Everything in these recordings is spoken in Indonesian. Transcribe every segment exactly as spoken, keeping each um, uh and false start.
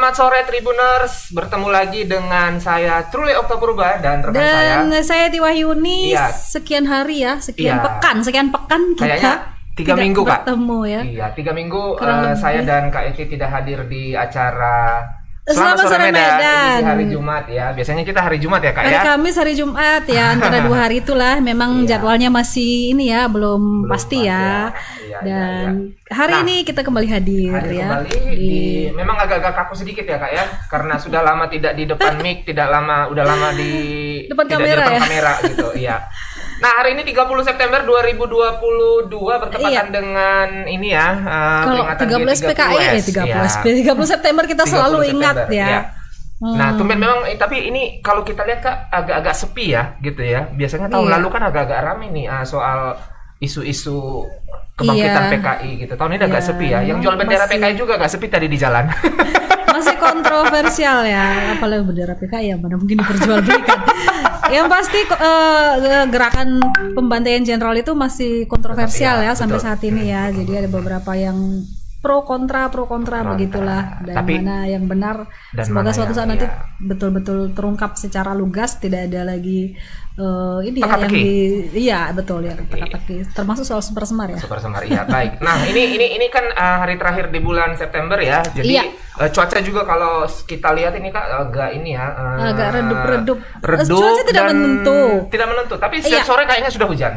Selamat sore Tribuners, bertemu lagi dengan saya Truly Oktapurba dan rekan saya. Dan saya Tiwahyuni. Iya. Sekian hari ya, sekian Iya. pekan, sekian pekan kita Kayaknya tiga tidak minggu Kak. bertemu ya. Iya, tiga minggu Kurang uh, lebih. saya dan Kak Eti tidak hadir di acara Selamat Sore Medan. Edisi hari Jumat ya. Biasanya kita hari Jumat ya Kak Hari ya. Kamis, hari Jumat ya, antara dua hari itulah. Memang Iya. jadwalnya masih ini ya, belum, Belum pasti pas ya. ya. Iya, Dan iya, hari Nah, ini kita kembali hadir Hadir ya. kembali di, memang agak-agak kaku sedikit ya Kak ya, karena sudah lama tidak di depan mic, tidak lama, udah lama di Depan tidak kamera di depan ya. kamera gitu, iya. Nah hari ini tiga puluh September dua ribu dua puluh dua bertepatan Iya. dengan ini ya, uh, Kalau peringatan tiga belas G P K I eh tiga belas ya. tiga puluh September kita tiga selalu puluh ingat September, ya. iya. Hmm. Nah, tumben memang, eh, tapi ini kalau kita lihat Kak agak-agak sepi ya, gitu ya. Biasanya tahun Iya. lalu kan agak-agak ramai nih uh, soal isu-isu kebangkitan Iya. P K I gitu. Tahun ini agak Iya, sepi ya. Yang jual bendera masih- P K I juga agak sepi tadi di jalan. Masih kontroversial ya, apalagi bendera P K I yang mana mungkin diperjualbelikan. Yang pasti eh, gerakan pembantaian jenderal itu masih kontroversial Iya, ya sampai betul. saat ini ya. Jadi ada beberapa yang pro kontra pro kontra Kontra. begitulah, dan Tapi- mana yang benar. dan Semoga mana suatu yang saat nanti iya. betul-betul terungkap secara lugas, tidak ada lagi eh, ini ya yang Teka-teki. di iya betul ya, teka-teki, termasuk soal super semar ya. Super Semar, iya baik. Nah ini ini ini kan uh, hari terakhir di bulan September ya. Jadi Iya. uh, cuaca juga kalau kita lihat ini Kak agak ini ya. uh, Agak redup-redup. Redup Cuaca tidak dan menentu. Tidak menentu. Tapi setiap Iya. sore kayaknya sudah hujan.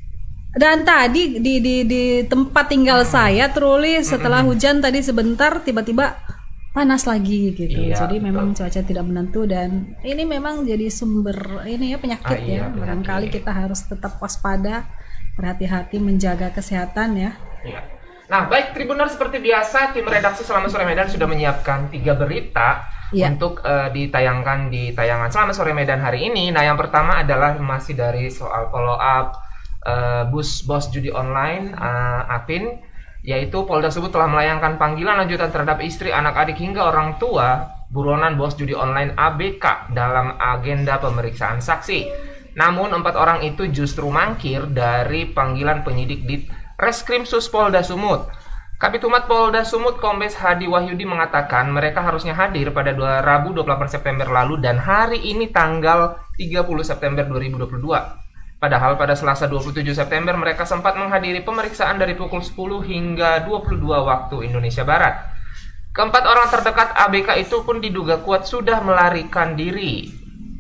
Dan tadi di di di tempat tinggal saya Truly setelah hujan tadi sebentar tiba-tiba panas lagi gitu. Iya, Jadi betul. memang cuaca tidak menentu, dan ini memang jadi sumber ini ya penyakit Ah, iya, ya. Barangkali penyakit. kita harus tetap waspada, berhati-hati menjaga kesehatan ya. Iya. Nah, baik Tribuner, seperti biasa tim redaksi Selamat Sore Medan sudah menyiapkan tiga berita Iya. untuk eh, ditayangkan di tayangan Selamat Sore Medan hari ini. Nah, yang pertama adalah masih dari soal follow up eh, bus bos judi online eh, Apin, yaitu Polda Sumut telah melayangkan panggilan lanjutan terhadap istri, anak, adik hingga orang tua buronan bos judi online A B K dalam agenda pemeriksaan saksi. Namun empat orang itu justru mangkir dari panggilan penyidik di Reskrimsus Polda Sumut. Kabitumat Polda Sumut Kombes Hadi Wahyudi mengatakan mereka harusnya hadir pada dua Rabu dua puluh delapan September lalu dan hari ini tanggal tiga puluh September dua ribu dua puluh dua. Padahal pada Selasa dua puluh tujuh September mereka sempat menghadiri pemeriksaan dari pukul sepuluh hingga dua puluh dua waktu Indonesia Barat. Keempat orang terdekat A B K itu pun diduga kuat sudah melarikan diri.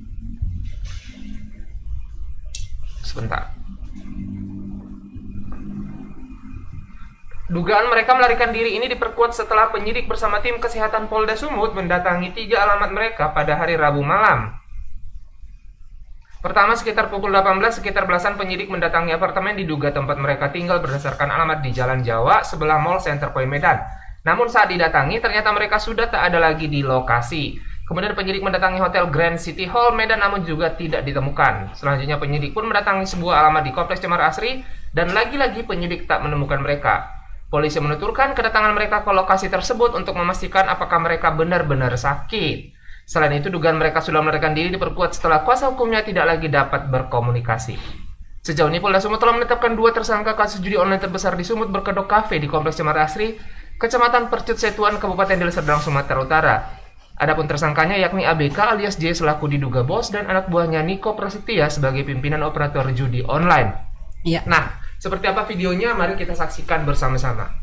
Sebentar. Dugaan mereka melarikan diri ini diperkuat setelah penyidik bersama tim kesehatan Polda Sumut mendatangi tiga alamat mereka pada hari Rabu malam. Pertama, sekitar pukul delapan belas, sekitar belasan penyidik mendatangi apartemen diduga tempat mereka tinggal berdasarkan alamat di Jalan Jawa sebelah Mall Center Point Medan. Namun saat didatangi, ternyata mereka sudah tak ada lagi di lokasi. Kemudian penyidik mendatangi Hotel Grand City Hall Medan namun juga tidak ditemukan. Selanjutnya penyidik pun mendatangi sebuah alamat di Kompleks Cemara Asri dan lagi-lagi penyidik tak menemukan mereka. Polisi menuturkan kedatangan mereka ke lokasi tersebut untuk memastikan apakah mereka benar-benar sakit. Selain itu, dugaan mereka sudah melarikan diri diperkuat setelah kuasa hukumnya tidak lagi dapat berkomunikasi. Sejauh ini Polda Sumut telah menetapkan dua tersangka kasus judi online terbesar di Sumut berkedok kafe di Kompleks Cemara Asri, Kecamatan Percut Setuan, Kabupaten Deli Serdang, Sumatera Utara. Adapun tersangkanya yakni A B K alias J selaku diduga bos dan anak buahnya Niko Prasetya sebagai pimpinan operator judi online. Iya. Nah, seperti apa videonya? Mari kita saksikan bersama-sama.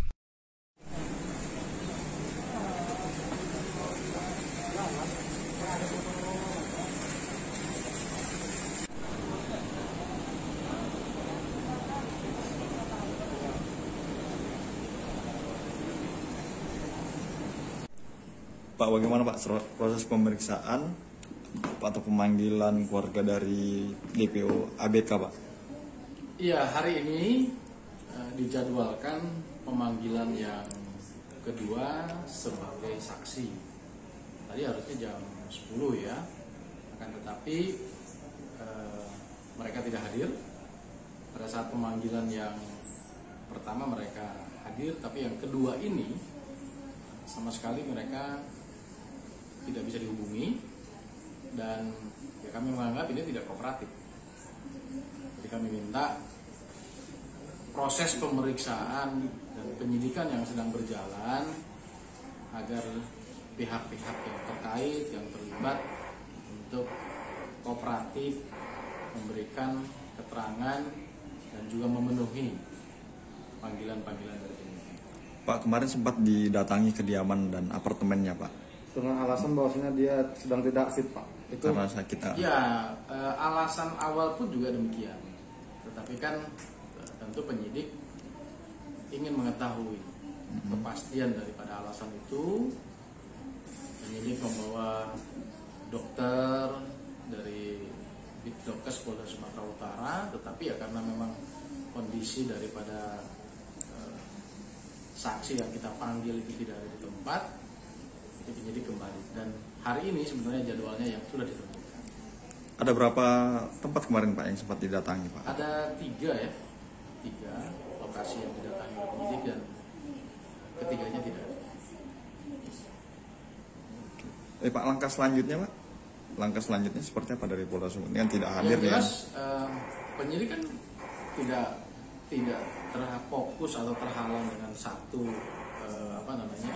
Pak, bagaimana Pak proses pemeriksaan atau pemanggilan keluarga dari D P O A B K, Pak? Iya, hari ini uh, dijadwalkan pemanggilan yang kedua sebagai saksi. Tadi harusnya jam sepuluh ya, akan tetapi uh, mereka tidak hadir. Pada saat pemanggilan yang pertama mereka hadir, tapi yang kedua ini sama sekali mereka tidak bisa dihubungi dan ya kami menganggap ini tidak kooperatif. Jadi kami minta proses pemeriksaan dan penyidikan yang sedang berjalan agar pihak-pihak yang terkait, yang terlibat untuk kooperatif memberikan keterangan dan juga memenuhi panggilan-panggilan dari penyidik. Pak, kemarin sempat didatangi kediaman dan apartemennya, Pak. Dengan alasan bahwasanya dia sedang tidak fit, Pak. Itu Karena sakit. Ya, eh, alasan awal pun juga demikian. Tetapi kan eh, tentu penyidik ingin mengetahui mm-hmm. kepastian daripada alasan itu. Penyidik membawa dokter dari Bitdokes Polda Sumatera Utara, tetapi ya karena memang kondisi daripada eh, saksi yang kita panggil itu tidak ada di tempat, itu penyidik kembali. Dan hari ini sebenarnya jadwalnya yang sudah ditentukan. Ada berapa tempat kemarin, Pak, yang sempat didatangi, Pak? Ada tiga ya, tiga lokasi yang didatangi oleh penyidik dan ketiganya tidak ada. Eh, Pak, langkah selanjutnya, Pak? Langkah selanjutnya seperti apa dari Polda Sumut? Ini kan tidak hadir yang ya? jelas, eh, penyidik kan tidak tidak terfokus atau terhalang dengan satu eh, apa namanya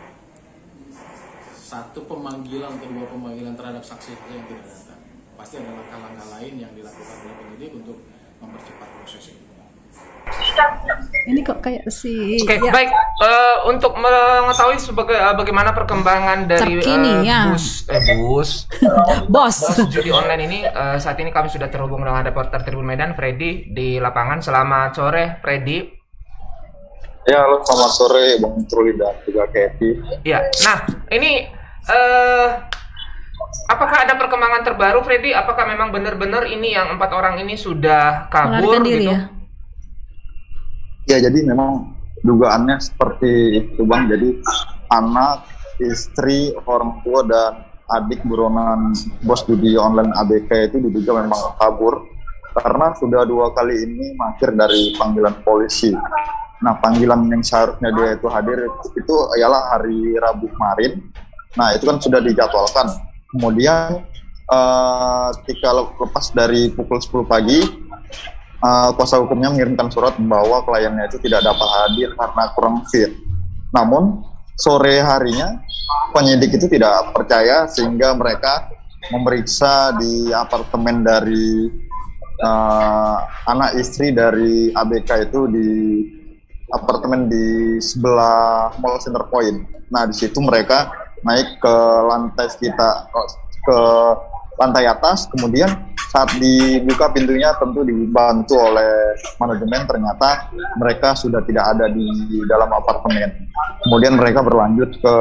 satu pemanggilan, kedua pemanggilan terhadap saksi yang tidak datang. Pasti ada langkah-langkah lain yang dilakukan oleh penyidik untuk mempercepat proses ini. Ini kok kayak si Oke, ya, baik. Eh, untuk mengetahui sebagai eh, bagaimana perkembangan dari Terkini, eh, ya. bus eh bus bos. bos judi online ini, eh, saat ini kami sudah terhubung dengan reporter Tribun Medan Freddy di lapangan. Selamat sore, Freddy. Ya, halo, selamat sore Bang Truli dan juga Kety. Ya, nah ini eh apakah ada perkembangan terbaru, Freddy? Apakah memang benar-benar ini yang empat orang ini sudah kabur Melarikan diri gitu? ya? Ya, jadi memang dugaannya seperti itu Bang. Jadi anak, istri, orang tua dan adik buronan bos judi online A B K itu diduga memang kabur karena sudah dua kali ini mangkir dari panggilan polisi. Nah, panggilan yang seharusnya dia itu hadir itu ialah hari Rabu kemarin. Nah, itu kan sudah dijadwalkan. Kemudian uh, ketika lepas dari pukul sepuluh pagi, uh, kuasa hukumnya mengirimkan surat bahwa kliennya itu tidak dapat hadir karena kurang fit. Namun sore harinya penyidik itu tidak percaya sehingga mereka memeriksa di apartemen dari uh, anak istri dari A B K itu di apartemen di sebelah Mall Center Point. Nah, di situ mereka naik ke lantai sekitar ke lantai atas, kemudian saat dibuka pintunya tentu dibantu oleh manajemen, ternyata mereka sudah tidak ada di dalam apartemen. Kemudian mereka berlanjut ke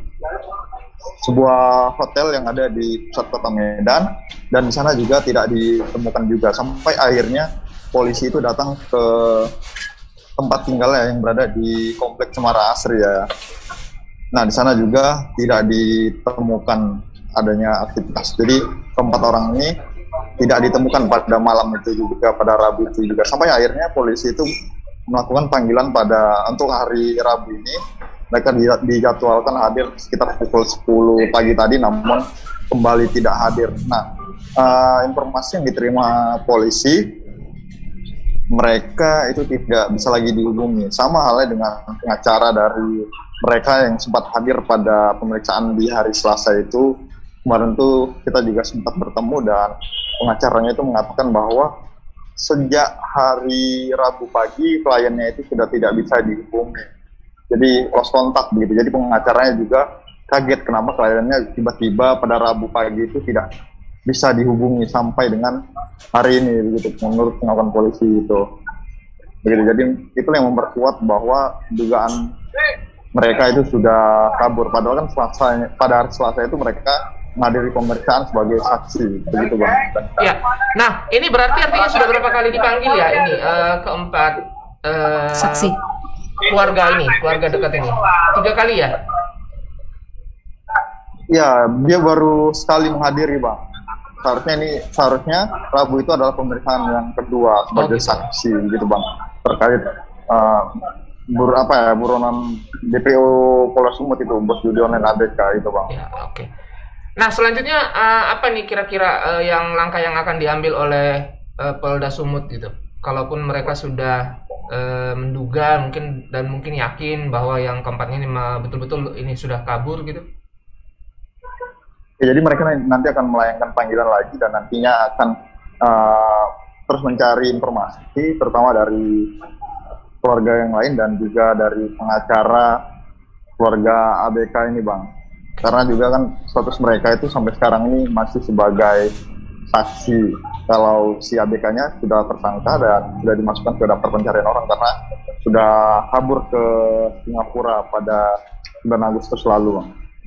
sebuah hotel yang ada di pusat kota Medan dan di sana juga tidak ditemukan juga, sampai akhirnya polisi itu datang ke tempat tinggalnya yang berada di Kompleks Cemara Asri ya. Nah, di sana juga tidak ditemukan adanya aktivitas. Jadi keempat orang ini tidak ditemukan pada malam itu juga, pada Rabu itu juga. Sampai akhirnya polisi itu melakukan panggilan pada untuk hari Rabu ini. Mereka dijadwalkan hadir sekitar pukul sepuluh pagi tadi, namun kembali tidak hadir. Nah, uh, informasi yang diterima polisi, mereka itu tidak bisa lagi dihubungi. Sama halnya dengan pengacara dari mereka yang sempat hadir pada pemeriksaan di hari Selasa itu. Kemarin tuh kita juga sempat bertemu dan pengacaranya itu mengatakan bahwa sejak hari Rabu pagi kliennya itu sudah tidak bisa dihubungi. Jadi lost kontak begitu. Jadi pengacaranya juga kaget kenapa kliennya tiba-tiba pada Rabu pagi itu tidak bisa dihubungi sampai dengan hari ini begitu, menurut pengakuan polisi itu. Begitu. Jadi itu yang memperkuat bahwa dugaan mereka itu sudah kabur. Padahal kan Selasa, pada hari Selasa itu mereka menghadiri pemeriksaan sebagai saksi, begitu Bang. Ya, nah ini berarti artinya sudah berapa kali dipanggil ya ini uh, keempat uh, Saksi. keluarga ini, keluarga dekat ini, tiga kali ya? Ya, dia baru sekali menghadiri Bang. Seharusnya ini seharusnya Rabu itu adalah pemeriksaan yang kedua sebagai Oh, gitu. saksi, gitu Bang, terkait uh, bur apa ya buronan D P O Polda Sumut itu, bos judi online A B K itu Bang. Ya, oke. Okay. Nah, selanjutnya uh, apa nih kira-kira uh, yang langkah yang akan diambil oleh uh, Polda Sumut gitu? Kalaupun mereka sudah uh, menduga mungkin dan mungkin yakin bahwa yang keempatnya ini betul-betul ini sudah kabur gitu? Ya, jadi mereka nanti akan melayangkan panggilan lagi dan nantinya akan uh, terus mencari informasi, terutama dari keluarga yang lain dan juga dari pengacara keluarga A B K ini, Bang. Karena juga kan status mereka itu sampai sekarang ini masih sebagai saksi kalau si A B K-nya sudah tersangka dan sudah dimasukkan ke daftar pencarian orang karena sudah kabur ke Singapura pada bulan Agustus lalu, Bang.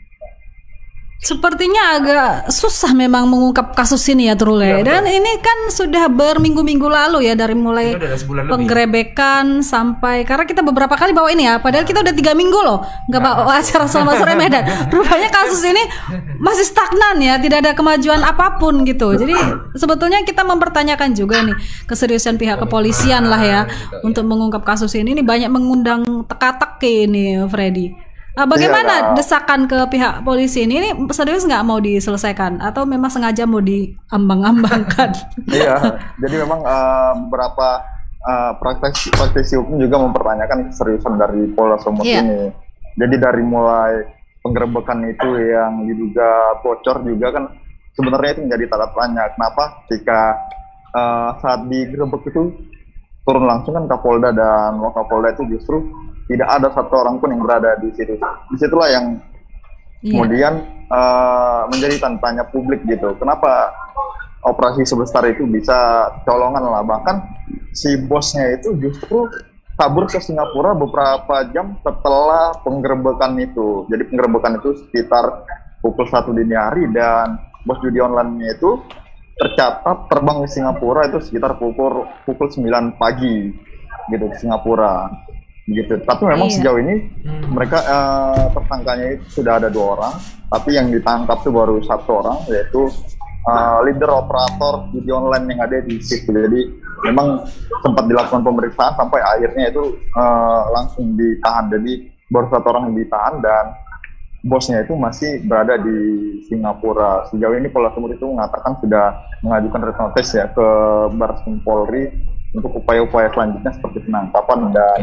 Sepertinya agak susah memang mengungkap kasus ini ya, Trule. Ya, dan ini kan sudah berminggu-minggu lalu ya, dari mulai penggerebekan sampai, karena kita beberapa kali bawa ini ya, padahal kita udah tiga minggu loh nggak bawa acara Selamat Sore Medan. Rupanya kasus ini masih stagnan ya, tidak ada kemajuan apapun gitu. Jadi sebetulnya kita mempertanyakan juga nih keseriusan pihak kepolisian lah ya untuk mengungkap kasus ini. Ini banyak mengundang teka-teki ini, Freddy. Nah, bagaimana iya, desakan ke pihak polisi ini? Ini serius nggak mau diselesaikan atau memang sengaja mau diambang-ambangkan? Iya, jadi memang uh, beberapa uh, praktisi, praktisi hukum juga mempertanyakan keseriusan dari Polda Sumut iya. ini. Jadi dari mulai penggerebekan itu yang diduga bocor juga kan sebenarnya itu menjadi tanda tanya. Kenapa ketika uh, saat digerebek itu turun langsung kan Kapolda dan Wakapolda itu justru tidak ada satu orang pun yang berada di situ. Disitulah yang yeah. kemudian uh, menjadi tanda tanya publik gitu. Kenapa operasi sebesar itu bisa colongan lah? Bahkan si bosnya itu justru kabur ke Singapura beberapa jam setelah penggerebekan itu. Jadi penggerebekan itu sekitar pukul satu dini hari dan bos judi online-nya itu tercatat terbang ke Singapura itu sekitar pukul pukul sembilan pagi gitu di Singapura. Gitu. Tapi memang iya. sejauh ini hmm. mereka uh, tersangkanya itu sudah ada dua orang, tapi yang ditangkap itu baru satu orang, yaitu uh, leader operator judi online yang ada di situ. Jadi memang sempat dilakukan pemeriksaan sampai akhirnya itu uh, langsung ditahan. Jadi baru satu orang yang ditahan dan bosnya itu masih berada di Singapura. Sejauh ini Polda Sumut itu mengatakan sudah mengajukan red notice ya ke Barreskrim Polri untuk upaya-upaya selanjutnya seperti penangkapan dan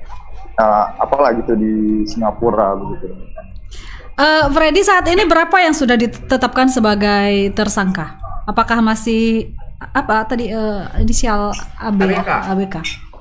Uh, apalagi itu di Singapura begitu. Uh, Freddy, saat ini berapa yang sudah ditetapkan sebagai tersangka? Apakah masih apa tadi uh, inisial A B K?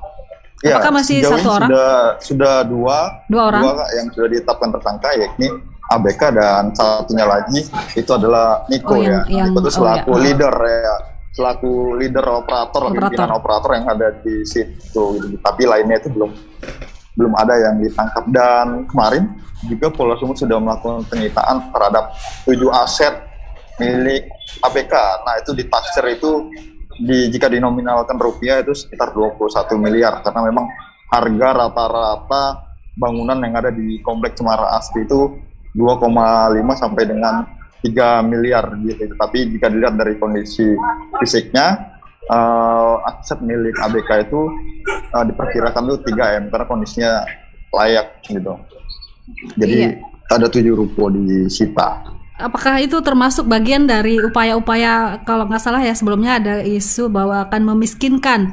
Ya, apakah masih satu orang? Sudah sudah dua, dua orang dua yang sudah ditetapkan tersangka, yakni A B K dan satunya lagi itu adalah Niko oh, yang, ya. Yang, Niko itu selaku oh, ya. leader ya. selaku leader operator, operator. pimpinan operator yang ada di situ gitu. Tapi lainnya itu belum belum ada yang ditangkap. Dan kemarin juga Polda Sumut sudah melakukan penyitaan terhadap tujuh aset milik A B K. Nah itu ditaksir itu di, jika dinominalkan rupiah itu sekitar dua puluh satu miliar karena memang harga rata-rata bangunan yang ada di Komplek Cemara Asri itu dua koma lima sampai dengan tiga miliar gitu. Tapi jika dilihat dari kondisi fisiknya, Uh, aset milik A B K itu uh, diperkirakan itu tiga M karena kondisinya layak gitu. Jadi iya. ada tujuh ruko disita. Apakah itu termasuk bagian dari upaya-upaya, kalau nggak salah ya sebelumnya ada isu bahwa akan memiskinkan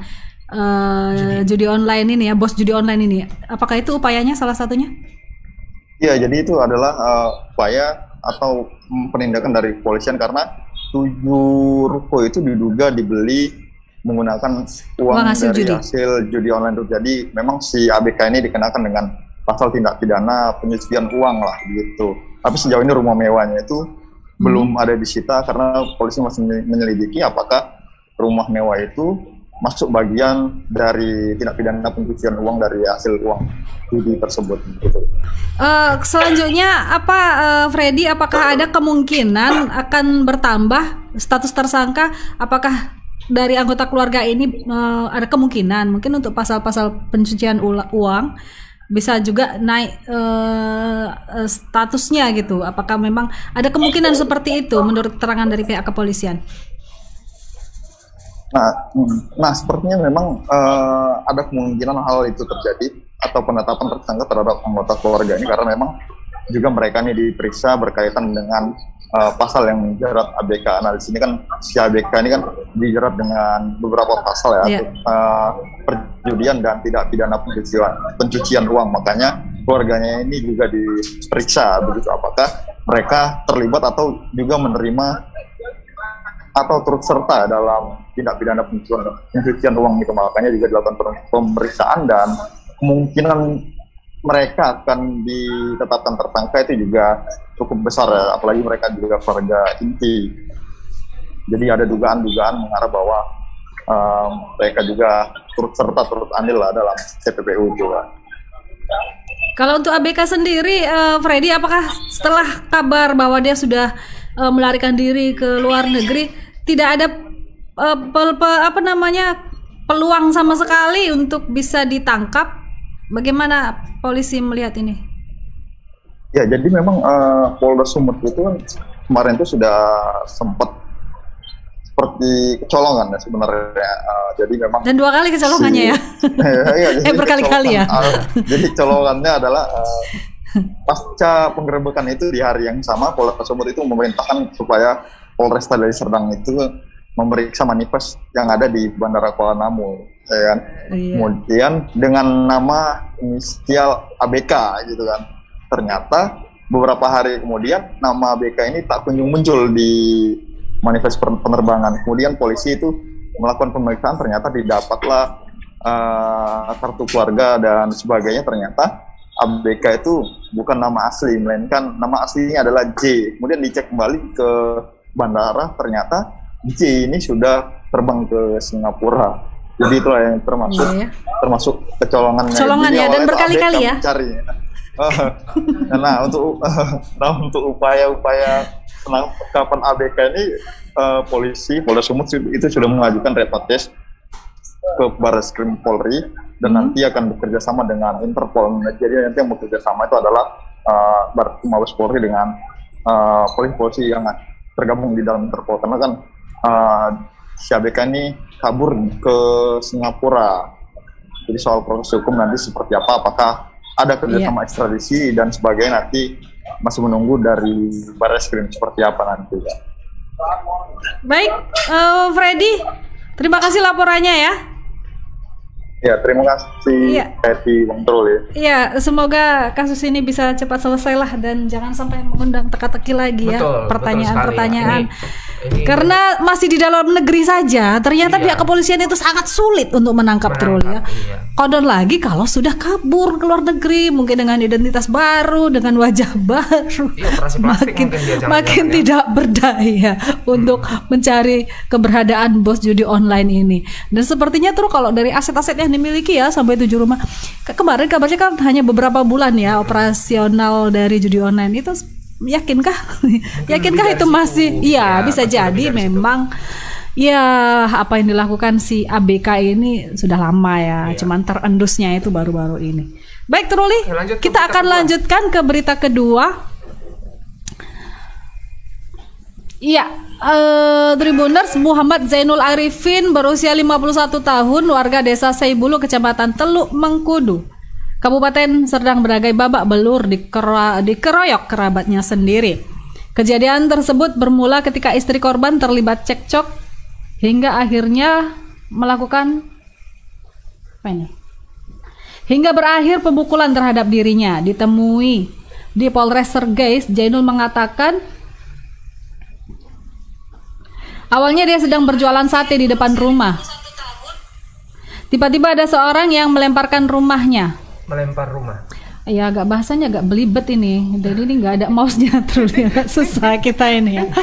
uh, judi online ini ya, bos judi online ini. Apakah itu upayanya salah satunya? Iya, jadi itu adalah uh, upaya atau penindakan dari kepolisian karena tujuh ruko itu diduga dibeli menggunakan uang, uang hasil dari judi. hasil judi online itu. Jadi memang si A B K ini dikenakan dengan pasal tindak pidana pencucian uang lah gitu. Tapi sejauh ini rumah mewahnya itu hmm. belum ada disita karena polisi masih menyelidiki apakah rumah mewah itu masuk bagian dari tindak pidana pencucian uang dari hasil uang judi tersebut gitu. Uh, selanjutnya apa uh, Freddy, apakah ada kemungkinan akan bertambah status tersangka? Apakah dari anggota keluarga ini uh, ada kemungkinan mungkin untuk pasal-pasal pencucian uang bisa juga naik uh, statusnya gitu? Apakah memang ada kemungkinan seperti itu menurut keterangan dari pihak kepolisian? Nah, nah sepertinya memang uh, ada kemungkinan hal itu terjadi atau penetapan tersangka terhadap anggota keluarga ini karena memang juga mereka ini diperiksa berkaitan dengan uh, pasal yang menjerat A B K. Nah di sini kan si A B K ini kan dijerat dengan beberapa pasal ya, yeah. uh, perjudian dan tidak pidana pencucian, pencucian uang. Makanya keluarganya ini juga diperiksa begitu, apakah mereka terlibat atau juga menerima atau turut serta dalam tindak pidana pencucian, pencucian uang itu. Makanya juga dilakukan pemeriksaan dan kemungkinan mereka akan ditetapkan tersangka itu juga cukup besar ya, apalagi mereka juga keluarga inti. Jadi ada dugaan-dugaan mengarah bahwa um, mereka juga turut serta, turut andil lah dalam T P P U juga. Kalau untuk A B K sendiri, uh, Freddy, apakah setelah kabar bahwa dia sudah uh, melarikan diri ke luar negeri, tidak ada uh, pel, pel, apa namanya peluang sama sekali untuk bisa ditangkap? Bagaimana polisi melihat ini? Ya, jadi memang uh, Polda Sumut itu kan kemarin itu sudah sempat seperti kecolongan ya sebenarnya. Uh, jadi memang dan dua kali kecolongannya si, ya. ya, ya eh berkali-kali ya. Uh, jadi colongannya adalah uh, pasca penggerebekan itu di hari yang sama Polda Sumut itu memerintahkan supaya Polresta Deli Serdang itu memeriksa manifest yang ada di Bandara Kuala Namu, ya kan? Iya. Kemudian dengan nama inisial A B K gitu kan. Ternyata beberapa hari kemudian nama A B K ini tak kunjung muncul di manifest penerbangan. Kemudian polisi itu melakukan pemeriksaan, ternyata didapatlah uh, kartu keluarga dan sebagainya. Ternyata A B K itu bukan nama asli, melainkan nama aslinya adalah J. Kemudian dicek kembali ke bandara, ternyata J ini sudah terbang ke Singapura. Jadi itulah yang termasuk iya, ya. termasuk kecolongannya. Kecolongannya dan berkali-kali ya. Mencari. Nah untuk nah untuk upaya-upaya penangkapan A B K ini, uh, polisi Polda Sumut itu sudah mengajukan repatriasi ke Barreskrim Polri dan hmm. nanti akan bekerja sama dengan Interpol. Jadi nanti yang bekerja sama itu adalah uh, Mabes Polri dengan uh, polisi-polisi yang tergabung di dalam Interpol, karena kan uh, si A B K ini kabur ke Singapura. Jadi soal proses hukum nanti seperti apa, apakah ada kerjasama yeah. ekstradisi dan sebagainya, nanti masih menunggu dari Barreskrim seperti apa nanti. Baik, uh, Freddy, terima kasih laporannya ya. Ya, terima kasih Happy Bang Trul ya. Iya, semoga kasus ini bisa cepat selesai lah dan jangan sampai mengundang teka-teki lagi ya pertanyaan-pertanyaan. Ini... Karena masih di dalam negeri saja, ternyata iya. pihak kepolisian itu sangat sulit untuk menangkap Trul ya. Iya. Kodon lagi kalau sudah kabur ke luar negeri, mungkin dengan identitas baru, dengan wajah baru, iya, makin makin ya. tidak berdaya hmm. untuk mencari keberadaan bos judi online ini. Dan sepertinya Trul kalau dari aset-aset yang dimiliki ya sampai tujuh rumah. Ke kemarin kabarnya kan hanya beberapa bulan ya operasional dari judi online itu. Yakinkah? Yakinkah itu masih? Iya, ya, bisa jadi memang ya apa yang dilakukan si A B K ini sudah lama ya. ya. Cuman terendusnya itu baru-baru ini. Baik, Truli, kita, kita akan kedua. lanjutkan ke berita kedua. Iya, uh, Tribuners Muhammad Zainul Arifin berusia lima puluh satu tahun, warga desa Seibulu, Kecamatan Teluk Mengkudu, Kabupaten Serdang Bedagai, babak belur dikera, dikeroyok kerabatnya sendiri. Kejadian tersebut bermula ketika istri korban terlibat cekcok hingga akhirnya melakukan apa ini? Hingga berakhir pemukulan terhadap dirinya. Ditemui di Polres Sergais, Zainul mengatakan awalnya dia sedang berjualan sate di depan rumah. Tiba-tiba ada seorang yang melemparkan rumahnya. Melempar rumah. Ya agak bahasanya agak belibet ini. Jadi ini nggak ada mouse-nya terus ya. Susah kita ini ya.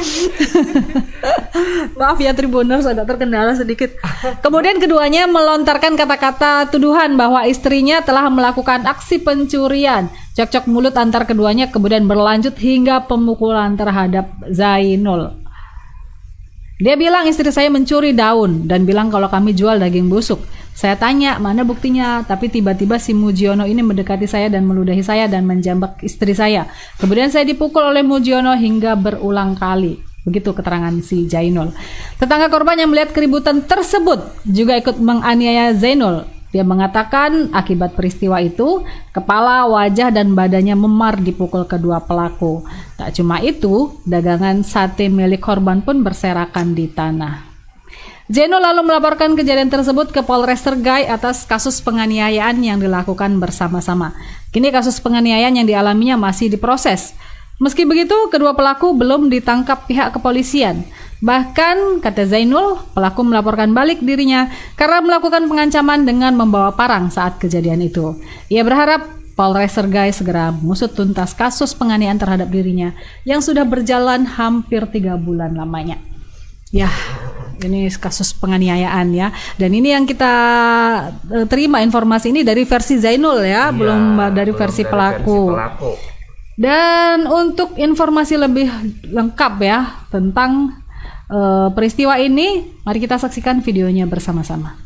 Maaf ya Tribuners, ada terkendala sedikit. Kemudian keduanya melontarkan kata-kata tuduhan bahwa istrinya telah melakukan aksi pencurian. Cekcok mulut antar keduanya kemudian berlanjut hingga pemukulan terhadap Zainul. Dia bilang istri saya mencuri daun dan bilang kalau kami jual daging busuk. Saya tanya mana buktinya, tapi tiba-tiba si Mujiono ini mendekati saya dan meludahi saya dan menjambak istri saya. Kemudian saya dipukul oleh Mujiono hingga berulang kali. Begitu keterangan si Zainul. Tetangga korban yang melihat keributan tersebut juga ikut menganiaya Zainul. Dia mengatakan akibat peristiwa itu, kepala, wajah, dan badannya memar dipukul kedua pelaku. Tak cuma itu, dagangan sate milik korban pun berserakan di tanah. Zainul lalu melaporkan kejadian tersebut ke Polres Sergai atas kasus penganiayaan yang dilakukan bersama-sama. Kini kasus penganiayaan yang dialaminya masih diproses. Meski begitu, kedua pelaku belum ditangkap pihak kepolisian. Bahkan, kata Zainul, pelaku melaporkan balik dirinya karena melakukan pengancaman dengan membawa parang saat kejadian itu. Ia berharap Polres Sergai segera mengusut tuntas kasus penganiayaan terhadap dirinya yang sudah berjalan hampir tiga bulan lamanya. Ya, ini kasus penganiayaan ya. Dan ini yang kita uh, terima informasi ini dari versi Zainul ya, ya belum dari belum versi dari pelaku. Versi pelaku. Dan untuk informasi lebih lengkap ya tentang uh, peristiwa ini, mari kita saksikan videonya bersama-sama.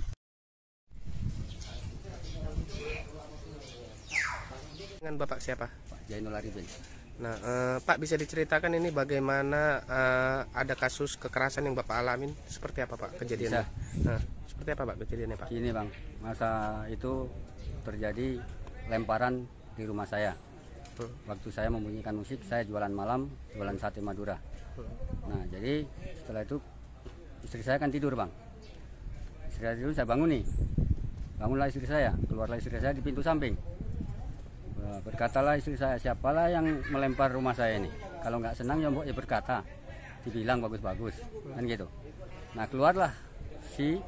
Dengan Bapak siapa? Pak Zainul Arifin. Nah, eh, Pak bisa diceritakan ini bagaimana eh, ada kasus kekerasan yang Bapak alamin? Seperti apa Pak kejadiannya? Nah, seperti apa Pak kejadiannya Pak? Gini Bang, masa itu terjadi lemparan di rumah saya. Hmm. Waktu saya membunyikan musik, saya jualan malam, jualan sate Madura. Hmm. Nah, jadi setelah itu istri saya kan tidur Bang. Istri saya tidur, saya bangun nih. Bangunlah istri saya, keluarlah istri saya di pintu samping. Berkatalah istri saya, siapalah yang melempar rumah saya ini? Kalau nggak senang ya mbok ya berkata, dibilang bagus-bagus, kan gitu. Nah keluarlah si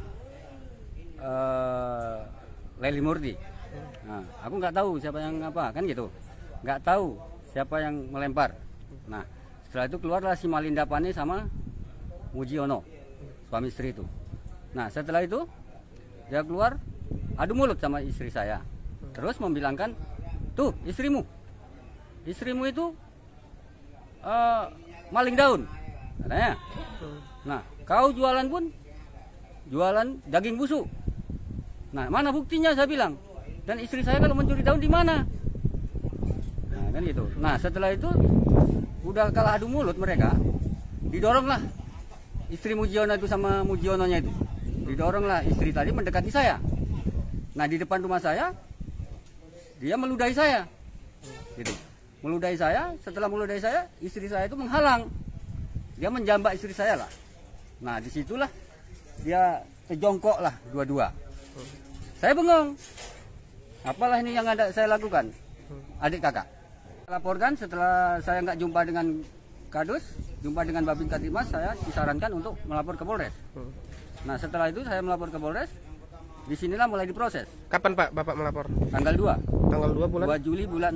uh, Leli Murti. Nah, aku nggak tahu siapa yang apa, kan gitu. Nggak tahu siapa yang melempar. Nah setelah itu keluarlah si Malinda Pane sama Mujiono, suami istri itu. Nah setelah itu dia keluar adu mulut sama istri saya, terus membilangkan, tuh istrimu, istrimu itu uh, maling daun, katanya. Nah, kau jualan pun jualan daging busuk. Nah, mana buktinya saya bilang? Dan istri saya kalau mencuri daun di mana? Nah, kan gitu. Nah, setelah itu udah kalah adu mulut mereka, didoronglah istri Mujiono itu sama Mujiononya itu, didoronglah istri tadi mendekati saya. Nah, di depan rumah saya dia meludahi saya, gitu. Meludahi saya. Setelah meludahi saya, istri saya itu menghalang. Dia menjambak istri saya lah. Nah, disitulah dia terjongkok lah dua-dua. Saya bengong. Apalah ini yang ada saya lakukan, adik kakak. Laporkan setelah saya nggak jumpa dengan Kadus, jumpa dengan Babin Katimas, saya disarankan untuk melapor ke Polres. Nah, setelah itu saya melapor ke Polres. Disinilah mulai diproses. Kapan Pak Bapak melapor? Tanggal dua. Tanggal dua bulan? dua Juli bulan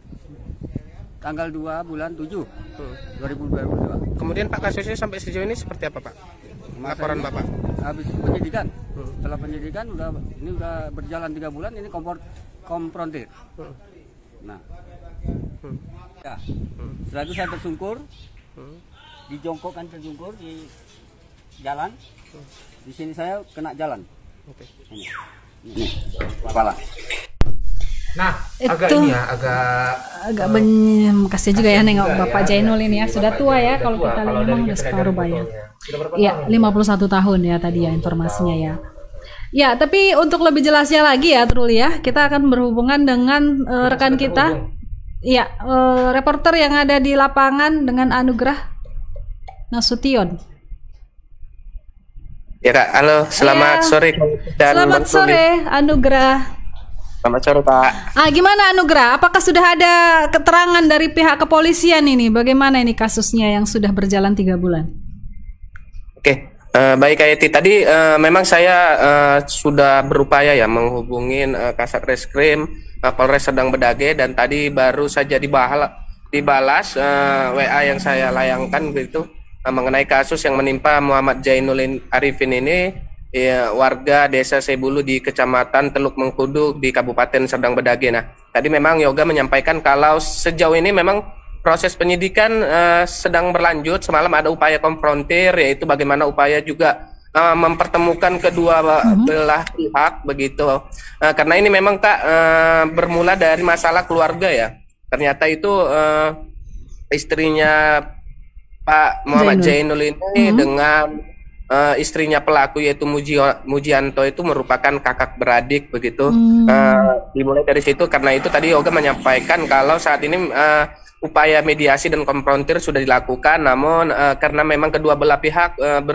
tanggal dua bulan tujuh hmm. dua ribu dua puluh dua. Kemudian Pak kasusnya sampai sejauh ini seperti apa Pak? Laporan ini, Bapak? Habis penyidikan. Hmm. Setelah penyidikan udah ini udah berjalan tiga bulan, ini kompor konfrontir. Hmm. Nah. Hmm. Ya. Hmm. Setelah itu saya tersungkur. Hmm. Dijongkokkan tersungkur di jalan. Hmm. Di sini saya kena jalan. Oke. Ini. Ini. Kepala. Nah, itu agak ini ya, agak agak uh, kasih juga ya nengok juga Bapak ya, Zainul ini ya, sudah tua ya kalau kita lihat memang udah separuh bayar. Iya, lima puluh satu tahun ya tadi ya informasinya ya. Ya, tapi untuk lebih jelasnya lagi ya Truli ya, kita akan berhubungan dengan uh, rekan kita. Iya, uh, reporter yang ada di lapangan dengan Anugrah Nasution. Ya Kak, halo, selamat ya. sore. Dan selamat sore, Anugrah. Selamat sore Pak. Ah, gimana Anugrah? Apakah sudah ada keterangan dari pihak kepolisian ini? Bagaimana ini kasusnya yang sudah berjalan tiga bulan? Oke, uh, baik Kak Yeti. Tadi uh, memang saya uh, sudah berupaya ya menghubungin uh, Kasat Reskrim uh, Polres Serdang Bedage, dan tadi baru saja dibalas, dibalas uh, W A yang saya layangkan begitu. Mengenai kasus yang menimpa Muhammad Zainul Arifin ini, ya, warga desa Sebulu di Kecamatan Teluk Mengkudu di Kabupaten Serdang Bedage. Nah, tadi memang Yoga menyampaikan kalau sejauh ini memang proses penyidikan uh, sedang berlanjut. Semalam ada upaya konfrontir, yaitu bagaimana upaya juga uh, mempertemukan kedua uh-huh. belah pihak begitu. Uh, karena ini memang Kak uh, bermula dari masalah keluarga ya. Ternyata itu uh, istrinya Pak Muhammad Zainul, Zainul ini hmm. dengan uh, istrinya pelaku yaitu Mujio, Mujianto itu merupakan kakak beradik begitu. Hmm. Uh, dimulai dari situ, karena itu tadi Yoga menyampaikan kalau saat ini uh, upaya mediasi dan konfrontir sudah dilakukan, namun uh, karena memang kedua belah pihak uh, ber,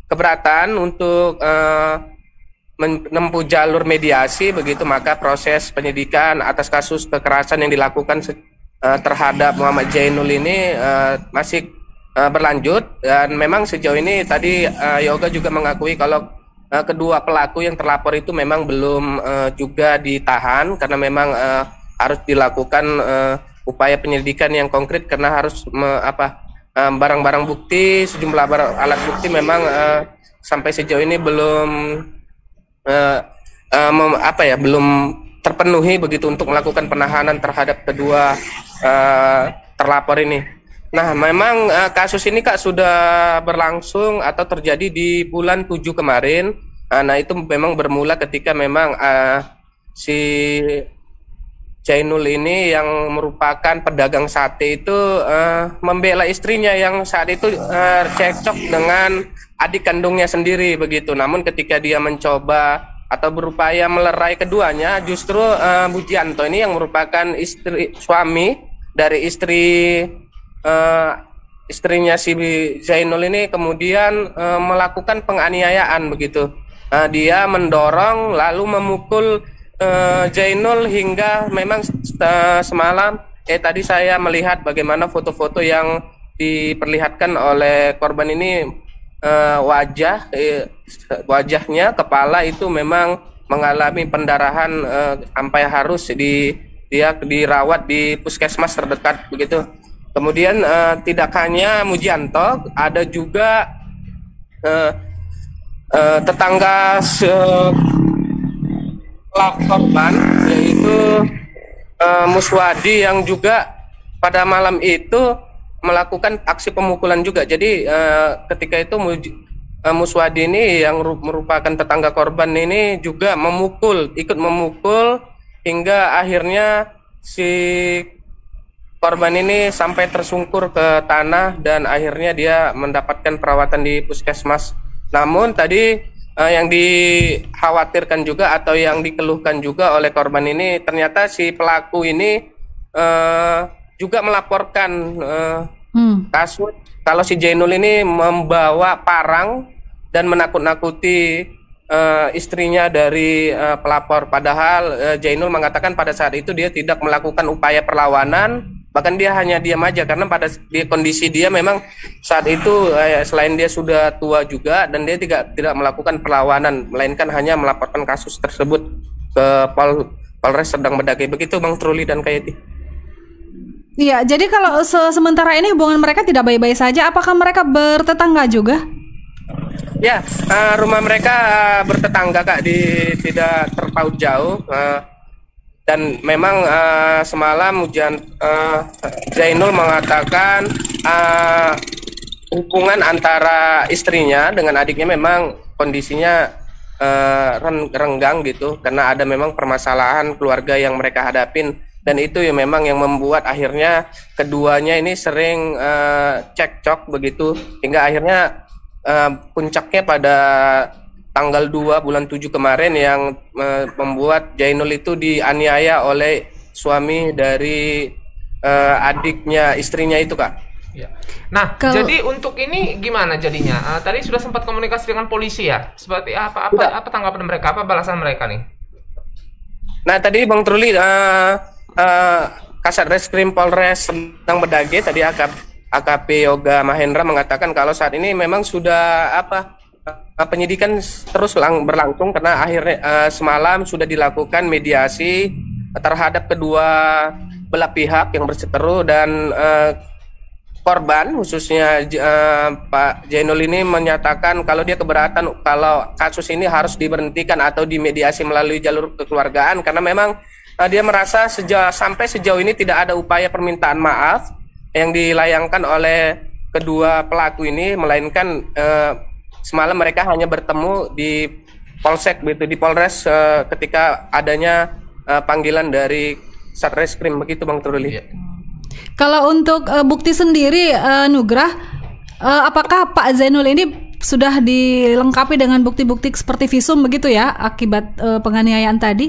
keberatan untuk uh, menempuh jalur mediasi begitu, maka proses penyidikan atas kasus kekerasan yang dilakukan uh, terhadap Muhammad Jainul ini uh, masih uh, berlanjut. Dan memang sejauh ini tadi uh, Yoga juga mengakui kalau uh, kedua pelaku yang terlapor itu memang belum uh, juga ditahan karena memang uh, harus dilakukan uh, upaya penyelidikan yang konkret karena harus me, apa barang-barang bukti, sejumlah barang alat bukti memang uh, sampai sejauh ini belum uh, uh, mem, apa ya belum terpenuhi begitu untuk melakukan penahanan terhadap kedua uh, terlapor ini. Nah, memang uh, kasus ini Kak sudah berlangsung atau terjadi di bulan tujuh kemarin. Uh, nah, itu memang bermula ketika memang uh, si Jainul ini yang merupakan pedagang sate itu uh, membela istrinya yang saat itu uh, cekcok dengan adik kandungnya sendiri begitu. Namun ketika dia mencoba atau berupaya melerai keduanya, justru uh, Budianto ini yang merupakan istri suami dari istri uh, istrinya si Jainul ini kemudian uh, melakukan penganiayaan begitu. Uh, dia mendorong lalu memukul Uh, Jainul hingga memang uh, semalam eh tadi saya melihat bagaimana foto-foto yang diperlihatkan oleh korban ini, uh, wajah eh, wajahnya, kepala itu memang mengalami pendarahan uh, sampai harus di dia dirawat di puskesmas terdekat begitu. Kemudian uh, tidak hanya Mujianto, ada juga uh, uh, tetangga uh, korban yaitu uh, Muswadi yang juga pada malam itu melakukan aksi pemukulan juga. Jadi uh, ketika itu uh, Muswadi ini yang merupakan tetangga korban ini juga memukul, ikut memukul hingga akhirnya si korban ini sampai tersungkur ke tanah dan akhirnya dia mendapatkan perawatan di puskesmas. Namun tadi Uh, yang dikhawatirkan juga atau yang dikeluhkan juga oleh korban ini, ternyata si pelaku ini uh, juga melaporkan uh, hmm. kasus kalau si Jainul ini membawa parang dan menakut-nakuti uh, istrinya dari uh, pelapor. Padahal uh, Jainul mengatakan pada saat itu dia tidak melakukan upaya perlawanan, bahkan dia hanya diam aja karena pada di kondisi dia memang saat itu eh, selain dia sudah tua juga dan dia tidak tidak melakukan perlawanan, melainkan hanya melaporkan kasus tersebut ke Pol Polres Serdang Bedagai. Begitu Bang Truli dan Kayati. Iya, jadi kalau se sementara ini hubungan mereka tidak baik-baik saja, apakah mereka bertetangga juga? Ya, uh, rumah mereka uh, bertetangga Kak, di tidak terpaut jauh. Uh, Dan memang uh, semalam hujan uh, Jainul mengatakan uh, hubungan antara istrinya dengan adiknya memang kondisinya uh, renggang gitu karena ada memang permasalahan keluarga yang mereka hadapin, dan itu ya memang yang membuat akhirnya keduanya ini sering uh, cekcok begitu hingga akhirnya uh, puncaknya pada tanggal dua bulan tujuh kemarin yang uh, membuat Jainul itu dianiaya oleh suami dari uh, adiknya istrinya itu Kak. Ya. Nah, Kalo... jadi untuk ini gimana jadinya? Uh, tadi sudah sempat komunikasi dengan polisi ya? Seperti apa apa apa tanggapan mereka? Apa balasan mereka nih? Nah, tadi Bang Truli uh, uh, Kasat Reskrim Polres Serdang Bedagai tadi A K P Yoga Mahendra mengatakan kalau saat ini memang sudah apa penyidikan terus berlangsung karena akhirnya uh, semalam sudah dilakukan mediasi terhadap kedua belah pihak yang berseteru, dan uh, korban khususnya uh, Pak Jainul ini menyatakan kalau dia keberatan kalau kasus ini harus diberhentikan atau dimediasi melalui jalur kekeluargaan karena memang uh, dia merasa sejauh, sampai sejauh ini tidak ada upaya permintaan maaf yang dilayangkan oleh kedua pelaku ini, melainkan uh, semalam mereka hanya bertemu di Polsek begitu, di Polres uh, ketika adanya uh, panggilan dari Satreskrim begitu Bang Truli. Ya. Kalau untuk uh, bukti sendiri uh, Nugrah, uh, apakah Pak Zainul ini sudah dilengkapi dengan bukti-bukti seperti visum begitu ya akibat uh, penganiayaan tadi?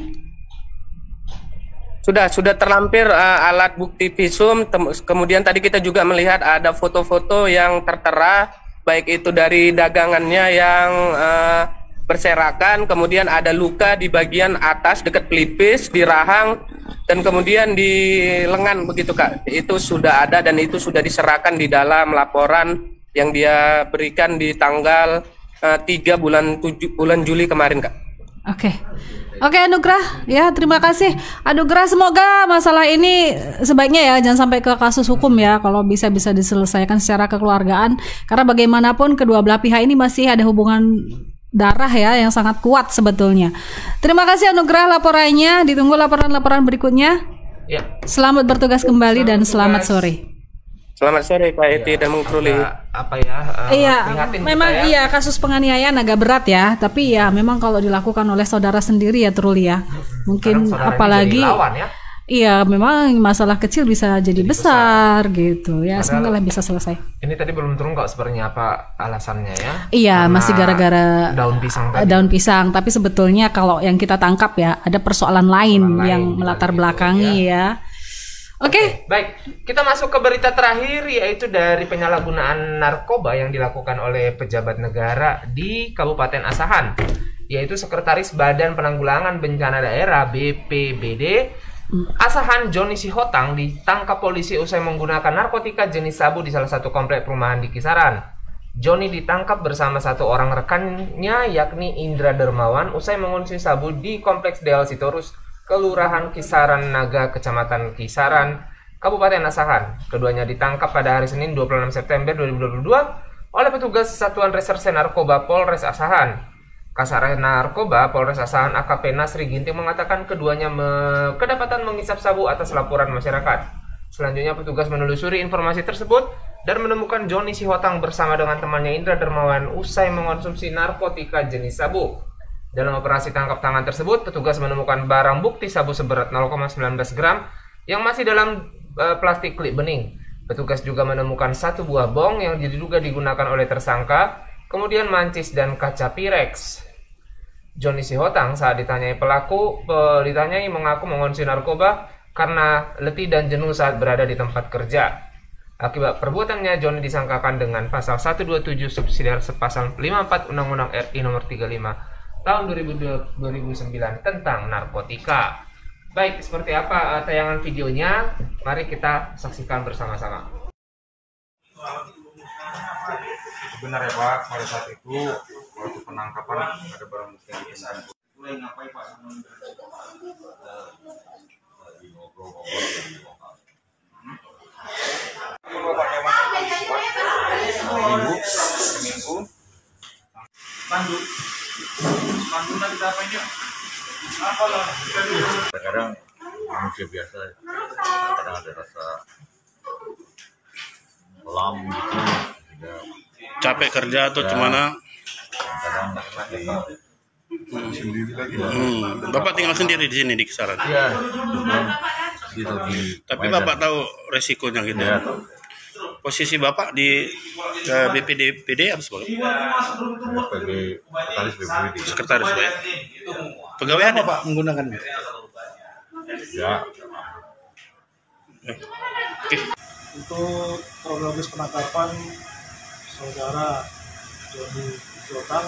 Sudah, sudah terlampir uh, alat bukti visum, kemudian tadi kita juga melihat ada foto-foto yang tertera baik itu dari dagangannya yang uh, berserakan, kemudian ada luka di bagian atas dekat pelipis, di rahang, dan kemudian di lengan begitu Kak. Itu sudah ada dan itu sudah diserahkan di dalam laporan yang dia berikan di tanggal uh, tiga bulan tujuh bulan Juli kemarin Kak. Oke. Oke Anugrah, ya terima kasih Anugrah, semoga masalah ini sebaiknya ya jangan sampai ke kasus hukum ya, kalau bisa bisa diselesaikan secara kekeluargaan, karena bagaimanapun kedua belah pihak ini masih ada hubungan darah ya yang sangat kuat sebetulnya. Terima kasih Anugrah laporannya, ditunggu laporan-laporan berikutnya. Ya. Selamat bertugas kembali selamat dan bertugas. selamat sore. Selamat sore Pak Eti ya, dan Bung Truli. Apa ya? Uh, iya, memang ya. iya kasus penganiayaan agak berat ya, tapi ya memang kalau dilakukan oleh saudara sendiri ya Truli ya. Mungkin apalagi lawan, ya? Iya, memang masalah kecil bisa jadi, jadi besar, besar gitu ya. Padahal, semoga lah bisa selesai. Ini tadi belum turun kok sebenarnya apa alasannya ya? Iya, karena masih gara-gara daun pisang tadi. Daun pisang, tapi sebetulnya kalau yang kita tangkap ya ada persoalan lain persoalan yang lain, melatar belakangi ya. ya. Oke, okay. okay, baik. Kita masuk ke berita terakhir, yaitu dari penyalahgunaan narkoba yang dilakukan oleh pejabat negara di Kabupaten Asahan, yaitu Sekretaris Badan Penanggulangan Bencana Daerah B P B D Asahan Joni Sihotang ditangkap polisi usai menggunakan narkotika jenis sabu di salah satu komplek perumahan di Kisaran. Joni ditangkap bersama satu orang rekannya, yakni Indra Dermawan, usai mengonsumsi sabu di kompleks Del Sitorus, Kelurahan Kisaran Naga, Kecamatan Kisaran, Kabupaten Asahan. Keduanya ditangkap pada hari Senin dua puluh enam September dua ribu dua puluh dua oleh petugas Satuan Reserse Narkoba Polres Asahan. Kasar Narkoba Polres Asahan A K P Nasri Ginting mengatakan keduanya me kedapatan mengisap sabu atas laporan masyarakat. Selanjutnya petugas menelusuri informasi tersebut dan menemukan Joni Sihotang bersama dengan temannya Indra Dermawan usai mengonsumsi narkotika jenis sabu. Dalam operasi tangkap tangan tersebut, petugas menemukan barang bukti sabu seberat nol koma satu sembilan gram yang masih dalam uh, plastik klip bening. Petugas juga menemukan satu buah bong yang diduga digunakan oleh tersangka, kemudian mancis dan kaca Pirex. Joni Sihotang saat ditanyai pelaku, uh, ditanyai mengaku mengonsumsi narkoba karena letih dan jenuh saat berada di tempat kerja. Akibat perbuatannya, Joni disangkakan dengan pasal seratus dua puluh tujuh subsidiar sepasal lima puluh empat Undang-Undang R I nomor tiga puluh lima tahun dua ribu sembilan tentang narkotika. Baik, seperti apa uh, tayangan videonya? Mari kita saksikan bersama-sama. Benar ya Pak, pada saat itu waktu penangkapan ada barang bukti yang ditemukan. Mulai ngapain Pak? Lagi ngobrol-ngobrol dan dibongkar. Minggu, minggu. Pandu. Pandu nanti apa ini? Apa lah? Kadang manusia biasa, kadang ada rasa kelam gitu. Capek kerja atau ya, gimana? Kadang hmm. sendiri lagi. Hmm. Bapak tinggal sendiri di sini di Kisaran. Iya. Tapi Bapak tahu resikonya gitu. Ya. Posisi Bapak di uh, B P D P D apa sebagai? Sebagai sekretaris B P D. Sekretaris Pak. Pegawai apa Pak menggunakan? Ya. Eh. Oke. Untuk kronologis penangkapan saudara Joni Sihotang,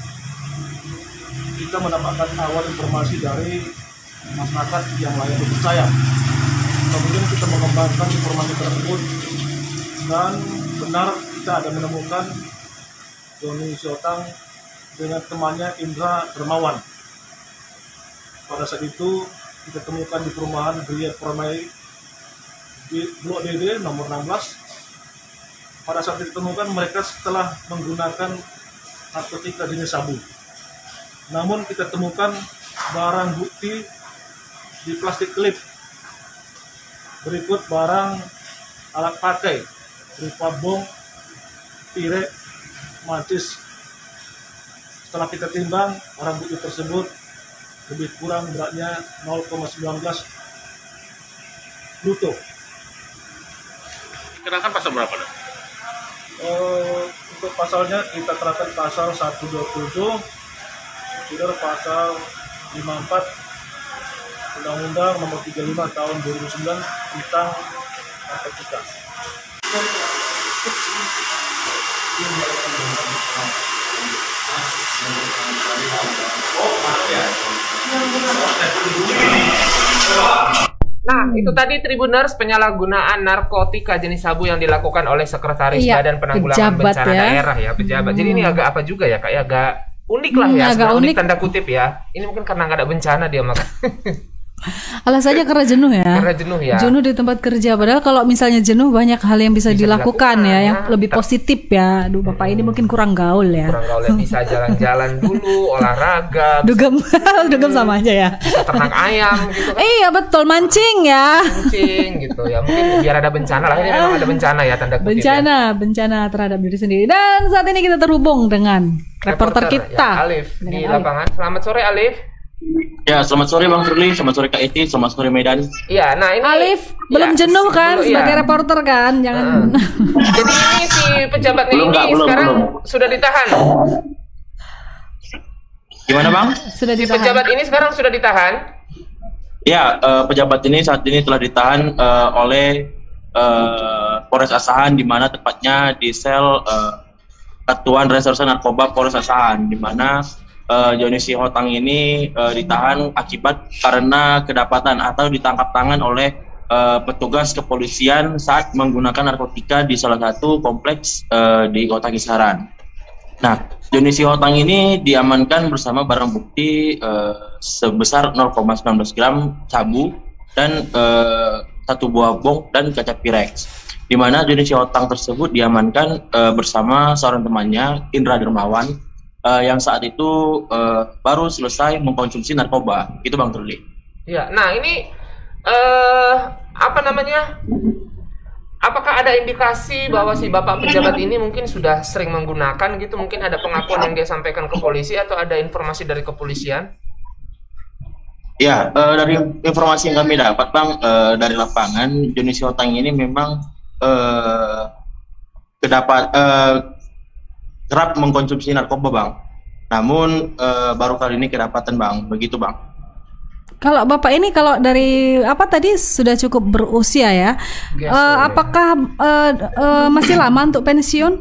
kita mendapatkan awal informasi dari masyarakat yang layak dipercaya. Kemudian kita mengembangkan informasi tersebut dan benar kita ada menemukan Joni Sihotang dengan temannya Indra Dermawan. Pada saat itu kita temukan di perumahan Gria Permai di Blok D D nomor enam belas. Pada saat ditemukan mereka setelah menggunakan narkotika jenis sabu. Namun kita temukan barang bukti di plastik klip. Berikut barang alat pakai berupa bom, pirek, mancis. Setelah kita timbang, barang bukti tersebut lebih kurang beratnya nol koma satu sembilan bruto. Kenakan pasal berapa? Uh, untuk pasalnya kita terapkan pasal seratus dua puluh tujuh, sudah pasal lima puluh empat Undang-Undang nomor tiga puluh lima tahun dua ribu sembilan tentang narkotika. Nah, itu tadi Tribuners, penyalahgunaan narkotika jenis sabu yang dilakukan oleh Sekretaris Iya, Badan Penanggulangan pejabat Bencana ya. Daerah ya, pejabat. Jadi ini Hmm. agak apa juga ya, kayak agak unik lah Hmm, ya, agak sebenarnya unik unik. tanda kutip ya. Ini mungkin karena nggak ada bencana dia maka. Alasannya karena jenuh ya. Karena jenuh ya. Jenuh di tempat kerja. Padahal kalau misalnya jenuh banyak hal yang bisa, Bisa dilakukan dilakukan, ya, yang ya. lebih positif ya. Aduh, Bapak ini mungkin kurang gaul ya. Kurang gaul ya, bisa jalan-jalan dulu, olahraga, bisa Dugem, dugem sama aja ya. ternak ayam gitu kan. Iya betul, mancing ya. Kucing gitu ya. Mungkin biar ada bencana lah. Ini memang ada bencana ya, tanda kutip. Bencana, bencana terhadap diri sendiri. Dan saat ini kita terhubung dengan ya. reporter kita. ya, Alif di Dengan Alif. lapangan. Selamat sore Alif. Ya, selamat sore Bang Turli, selamat sore Kak Eti, selamat sore Medan. Iya, nah ini Alif ya, belum jenuh kan belum, sebagai iya. reporter kan? Jangan. Jadi ini si pejabatnya Belum, ini Kak, belum, sekarang belum. sudah ditahan. Gimana Bang? Sudah Si ditahan. pejabat ini sekarang sudah ditahan. Ya, eh, pejabat ini saat ini telah ditahan eh, oleh eh, Polres Asahan, di mana tepatnya di sel eh, Satuan Reserse Narkoba Polres Asahan, di mana uh, Joni Sihotang ini uh, ditahan akibat karena kedapatan atau ditangkap tangan oleh uh, petugas kepolisian saat menggunakan narkotika di salah satu kompleks uh, di Kota Kisaran. Nah, Joni Sihotang ini diamankan bersama barang bukti uh, sebesar nol koma satu sembilan gram sabu dan uh, satu buah bong dan kaca Pirex. Di mana Joni Sihotang tersebut diamankan uh, bersama seorang temannya, Indra Dermawan, uh, yang saat itu uh, baru selesai mengkonsumsi narkoba. Itu Bang Truli. Ya, nah ini eh apa namanya? Apakah ada indikasi bahwa si bapak pejabat ini mungkin sudah sering menggunakan gitu? Mungkin ada pengakuan yang dia sampaikan ke polisi atau ada informasi dari kepolisian? Ya, uh, dari informasi yang kami dapat Bang, uh, dari lapangan, Joni Sihotang ini memang uh, kedapat uh, kerap mengkonsumsi narkoba Bang. Namun uh, baru kali ini kedapatan Bang, begitu Bang. Kalau Bapak ini kalau dari apa tadi sudah cukup berusia ya, Gestur, Eh, ya. apakah eh, eh, masih lama untuk pensiun?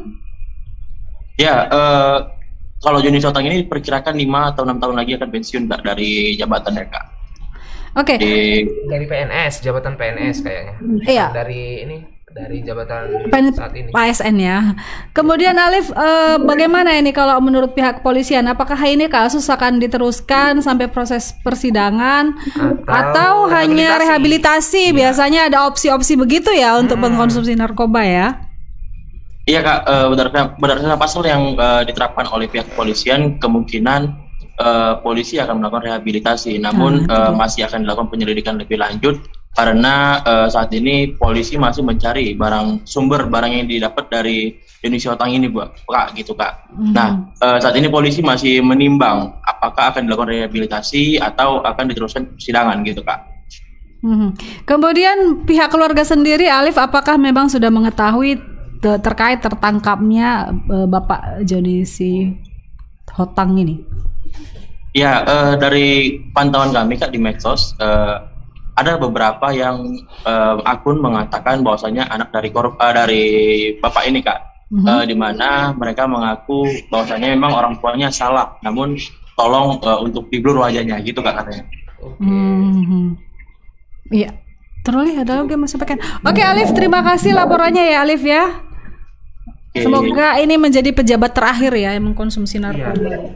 Ya, uh, kalau Joni Sihotang ini perkirakan lima atau enam tahun lagi akan pensiun Kak, dari jabatan ya Kak. Oke. Di Dari P N S, jabatan P N S kayaknya. Iya. Dari ini, dari jabatan Pen- saat ini. P S N ya. Kemudian Alif, eh, bagaimana ini kalau menurut pihak kepolisian? Apakah ini kasus akan diteruskan sampai proses persidangan atau, hanya rehabilitasi? Biasanya ada opsi-opsi begitu ya untuk mengkonsumsi narkoba ya? Iya Kak, eh, berdasarkan, berdasarkan pasal yang eh, diterapkan oleh pihak kepolisian, kemungkinan eh, polisi akan melakukan rehabilitasi, namun eh, masih akan dilakukan penyelidikan lebih lanjut karena eh, saat ini polisi masih mencari barang sumber barang yang didapat dari Joni Sihotang ini, Bu, Kak, gitu Kak. Hmm. Nah, eh, saat ini polisi masih menimbang apakah akan dilakukan rehabilitasi atau akan diteruskan persidangan, gitu Kak. Mhm. Kemudian pihak keluarga sendiri, Alif, apakah memang sudah mengetahui te- terkait tertangkapnya eh, Bapak Joni Sihotang ini? Ya, eh, dari pantauan kami Kak di medsos, eh, ada beberapa yang eh, akun mengatakan bahwasanya anak dari korup eh, dari bapak ini Kak, Mhm. eh, di mana mereka mengaku bahwasanya memang orang tuanya salah, namun tolong eh, untuk diblur wajahnya, gitu Kak katanya. Hmm. Iya. Terus ada lagi yang mau sampaikan. Oke Alif, terima kasih laporannya ya Alif ya. Oke. Semoga ini menjadi pejabat terakhir ya yang mengkonsumsi narkoba.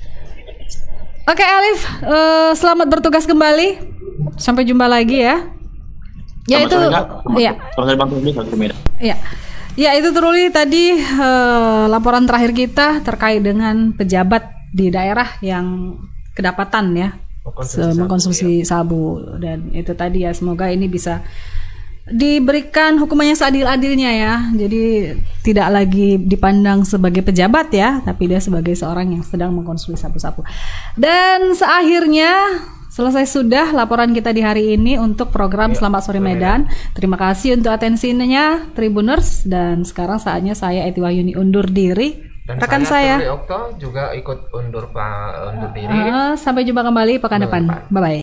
Oke Alif, eh, selamat bertugas kembali. Sampai jumpa lagi ya. Ya Selamat itu, sore, Kak. Selamat- ya, selamat sore Bang Truli, selamat sore Medan. ya, ya itu Truli tadi eh, laporan terakhir kita terkait dengan pejabat di daerah yang kedapatan ya Mengkonsumsi se- sabu, mengkonsumsi sabu, dan itu tadi ya, semoga ini bisa diberikan hukumannya seadil-adilnya ya. Jadi tidak lagi dipandang sebagai pejabat ya, tapi dia sebagai seorang yang sedang mengkonsumsi sabu-sabu. Dan seakhirnya selesai sudah laporan kita di hari ini untuk program Selamat Sore Medan. Terima kasih untuk atensinya Tribuners, dan sekarang saatnya saya Eti Wahyuni undur diri. Dan Rekan saya, saya, Truli Okto juga ikut undur, Pak, undur diri. Ah, sampai jumpa kembali pekan depan. Bye bye.